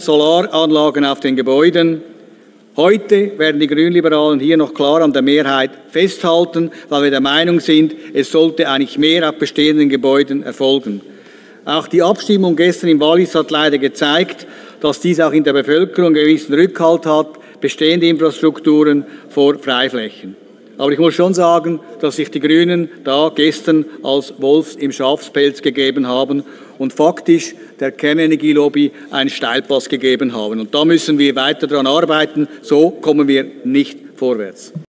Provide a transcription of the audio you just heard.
Solaranlagen auf den Gebäuden. Heute werden die Grünliberalen hier noch klar an der Mehrheit festhalten, weil wir der Meinung sind, es sollte eigentlich mehr auf bestehenden Gebäuden erfolgen. Auch die Abstimmung gestern im Wallis hat leider gezeigt, dass dies auch in der Bevölkerung einen gewissen Rückhalt hat, bestehende Infrastrukturen vor Freiflächen. Aber ich muss schon sagen, dass sich die Grünen da gestern als Wolf im Schafspelz gegeben haben und faktisch der Kernenergielobby einen Steilpass gegeben haben. Und da müssen wir weiter daran arbeiten, so kommen wir nicht vorwärts.